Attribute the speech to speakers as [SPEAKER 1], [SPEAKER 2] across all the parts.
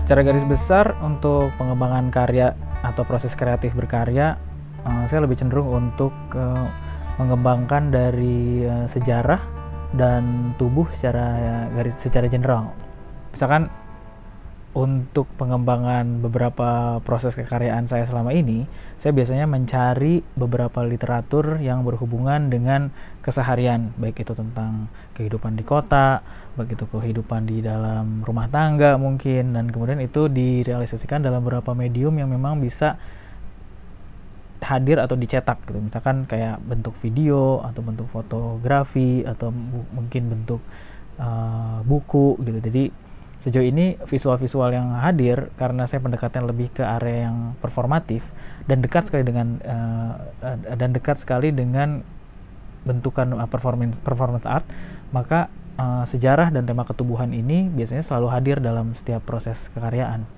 [SPEAKER 1] Secara garis besar untuk pengembangan karya atau proses kreatif berkarya, saya lebih cenderung untuk mengembangkan dari sejarah dan tubuh secara general. Misalkan untuk pengembangan beberapa proses kekaryaan saya selama ini, saya biasanya mencari beberapa literatur yang berhubungan dengan keseharian, baik itu tentang kehidupan di kota, baik itu kehidupan di dalam rumah tangga mungkin, dan kemudian itu direalisasikan dalam beberapa medium yang memang bisa hadir atau dicetak gitu. Misalkan kayak bentuk video atau bentuk fotografi atau mungkin bentuk buku gitu. Jadi sejauh ini visual-visual yang hadir karena saya pendekatan lebih ke area yang performatif dan dekat sekali dengan bentukan performance art, maka sejarah dan tema ketubuhan ini biasanya selalu hadir dalam setiap proses kekaryaan.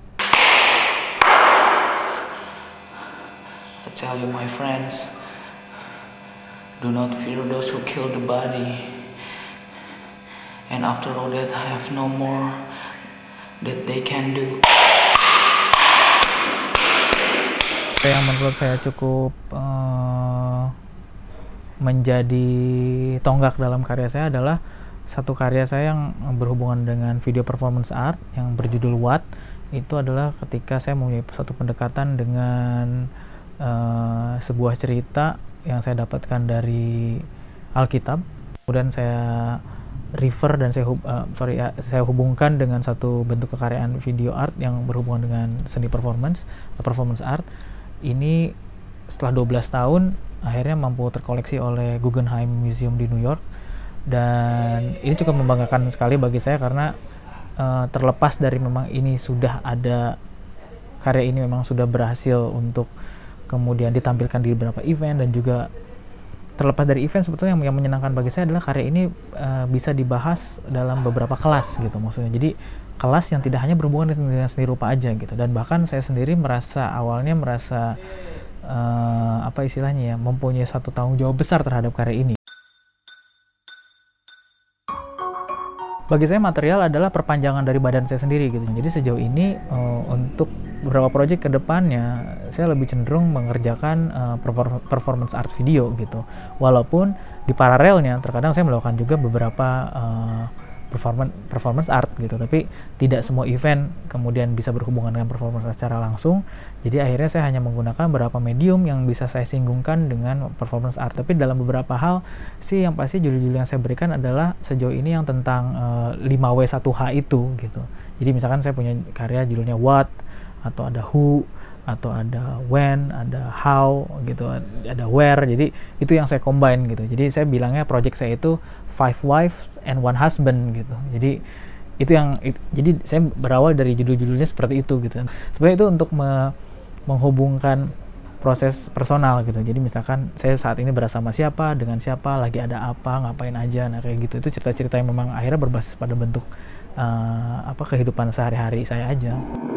[SPEAKER 2] I tell you my friends, do not fear those who kill the body, and after all that I have no more that they can do.
[SPEAKER 1] Yang menurut saya cukup menjadi tonggak dalam karya saya adalah satu karya saya yang berhubungan dengan video performance art yang berjudul What. Itu adalah ketika saya mempunyai satu pendekatan dengan sebuah cerita yang saya dapatkan dari Alkitab, kemudian saya refer dan saya hubungkan dengan satu bentuk kekaryaan video art yang berhubungan dengan seni performance art. Ini setelah 12 tahun akhirnya mampu terkoleksi oleh Guggenheim Museum di New York, dan ini cukup membanggakan sekali bagi saya karena terlepas dari memang ini sudah ada, karya ini memang sudah berhasil untuk kemudian ditampilkan di beberapa event, dan juga terlepas dari event sebetulnya yang menyenangkan bagi saya adalah karya ini bisa dibahas dalam beberapa kelas gitu, maksudnya jadi kelas yang tidak hanya berhubungan dengan seni rupa aja gitu. Dan bahkan saya sendiri awalnya merasa mempunyai satu tanggung jawab besar terhadap karya ini. Bagi saya material adalah perpanjangan dari badan saya sendiri gitu. Jadi sejauh ini untuk beberapa proyek ke depannya saya lebih cenderung mengerjakan performance art video gitu. Walaupun di paralelnya terkadang saya melakukan juga beberapa performance art gitu, tapi tidak semua event kemudian bisa berhubungan dengan performance art secara langsung. Jadi akhirnya saya hanya menggunakan beberapa medium yang bisa saya singgungkan dengan performance art. Tapi dalam beberapa hal sih yang pasti judul-judul yang saya berikan adalah sejauh ini yang tentang 5W1H itu gitu. Jadi misalkan saya punya karya judulnya What, atau ada Who, atau ada When, ada How gitu, ada Where. Jadi itu yang saya combine gitu. Jadi saya bilangnya project saya itu 5 wives and 1 husband gitu. Jadi itu jadi saya berawal dari judul-judulnya seperti itu gitu. Sebenarnya itu untuk menghubungkan proses personal gitu. Jadi misalkan saya saat ini bersama siapa, dengan siapa, lagi ada apa, ngapain aja, nah kayak gitu. Itu cerita-cerita yang memang akhirnya berbasis pada bentuk kehidupan sehari-hari saya aja.